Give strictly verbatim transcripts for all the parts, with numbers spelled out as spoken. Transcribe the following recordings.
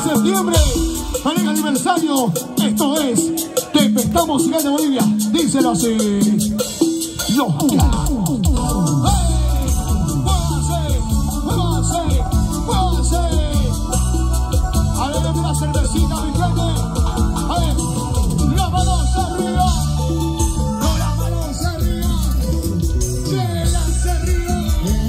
septiembre, feliz aniversario. Esto es Tempestad Musical de Bolivia. Díselo así. Los Gatos. ¡Muévanse! ¡Muévanse! ¡Muévanse! A ver, una cervecita, mi gente. A ver, las manos arriba. Con las manos arriba. Llévanse arriba.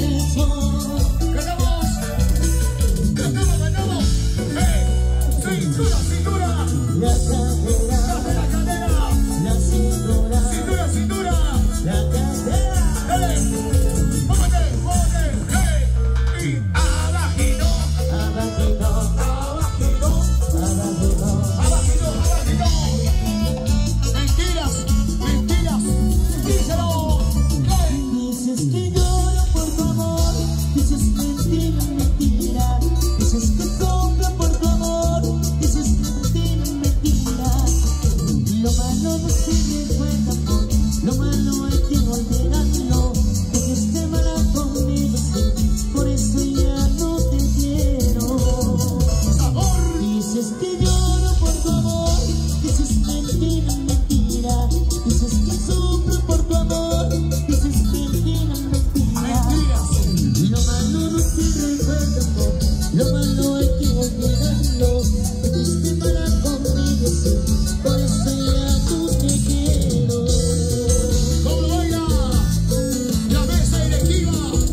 Cantamos. Cantamos, cantamos. ¡Eh! ¡Cintura, cintura! La cadera. La cadera. La cintura. Cintura, cintura. La cadera. ¡Dale! ¡Móvete, móvete! ¡Eh! Y abajito. Abajito. Abajito. Abajito. Abajito, abajito. Mentiras, mentiras. Díselo. ¡Eh! Dices que lloro por tu amor, dices mentira, mentira, dices que soplo por tu amor, dices mentira, mentira. Lo malo no se recuerda, amor, lo malo hay que olvidarlo, porque esté mala conmigo, sí, por eso ya no te quiero. Sabor. Dices que lloro por tu amor, dices mentira, mentira, dices que sufro por tu amor, dices mentira, mentira. Mentiras. Lo malo no se recuerda, amor, lo malo hay que olvidarlo, porque esté mala conmigo, sí, por eso ya no te quiero. ¿Cómo baila? La mesa directiva.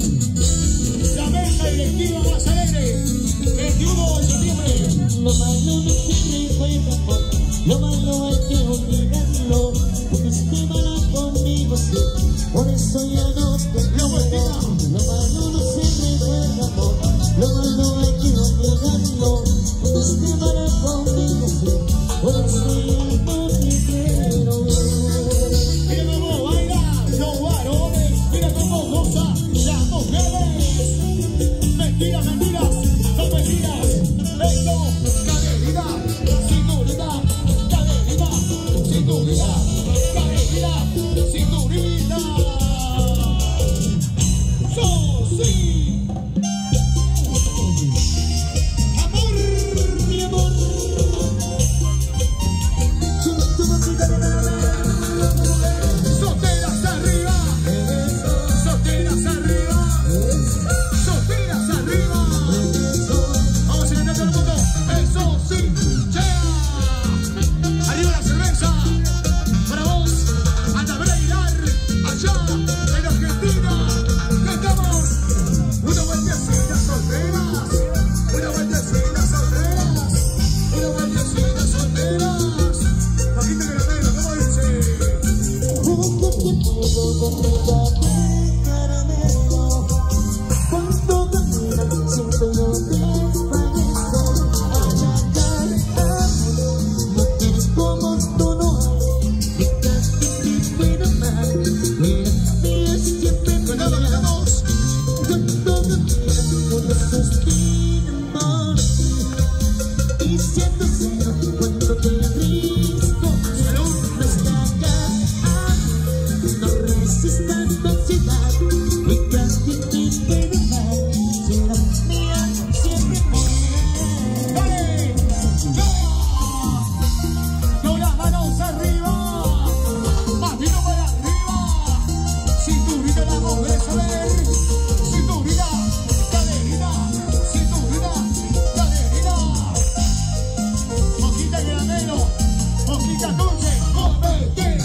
La mesa directiva más alegre. veintiuno de septiembre. Lo malo no se recuerda, amor, lo malo hay que olvidarlo, porque esté mala conmigo, sí, por eso ya no te La vueltita. quiero. Lo malo no se recuerda, amor, lo malo hay que olvidarlo, porque esté mala conmigo, sí, por eso ya no te quiero. Mira cómo baila los varones. Mira cómo goza las mujeres. Mentiras, mentiras. No mentiras. Esto, caderita, cinturita, caderita, cinturita, caderita, cinturita. So, sí. Amor, mi amor. Solteras arriba, solteras arriba, solteras arriba. Vamos a cantar todo el mundo. Eso sí, chea. Arriba la cerveza. Para vos, anda a bailar allá en Argentina. Cantamos. Una vueltecita solteras, una vueltecita solteras, una vueltecita solteras. Bajito que la negro, ¿cómo dice? Cuánto tiempo completamente caramelo, cuánto camina, siempre lo desfallezco. Ay, ay, ay, mujeres como tú no hay, que casi te puedo amar, pero mías siempre me Cantamos, amas. cantamos. Cuánto camina, por esos tienen por ti, y siento cero cuando te risco. Salud. No está acá, no resistas tu ansiedad, y casi te puedo amar, será mía siempre mía. ¡Dale! ¡Chea! Con las manos arriba. Matino para arriba. Cinturita la mujer saber. Cinturita, caderita, cinturita, caderita. Mosquita y granero, mosquita dulce, comete,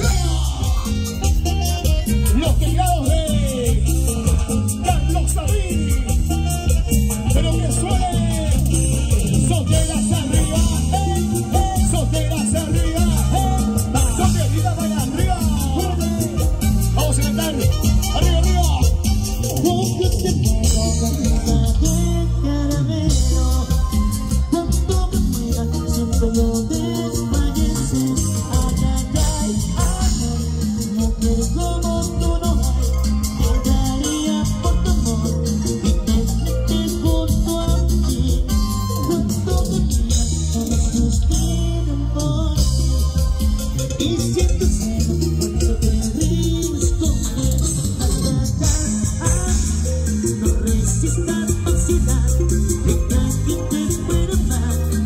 chea. Los teclados de Carlos David. Pero que suene. Solteras arriba, eh, eh, solteras arriba, eh, solterita para arriba. Vamos a cantar, arriba, arriba. Cuánto te quiero, completamente caramelo, cuánto que fuera, siempre lo desfalleces. Ay, ay, ay, amor, mujer como tú no hay, yo daría por tu amor, y tenerte junto a mí. Cuánto que fuera, con esos tienen por ti, y siento cero cuando te ríes conmigo. Ay, ay, ay, no resistas tu ansiedad, deja que te pueda amar,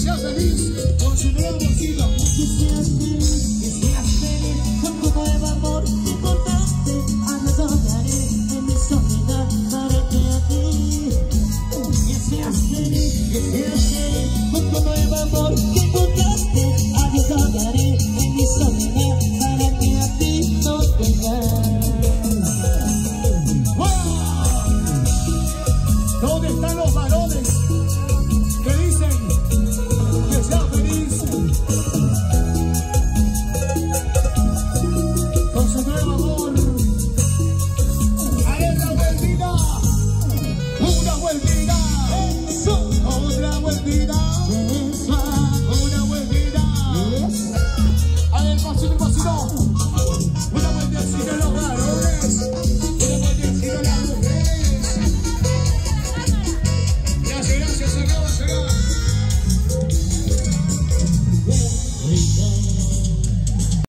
seas feliz con su nuevo amorcito. Que seas feliz, que seas feliz con tu nuevo amor que encontraste. Adobaré en mi soledad para que a ti. Que seas feliz, que seas feliz con tu nuevo amor que encontraste. Adobaré en mi soledad para que a ti no tengas. ¿Dónde están los varones que dicen que sea feliz con su nuevo amor? Haré una vueltita, una vueltita, otra vueltita.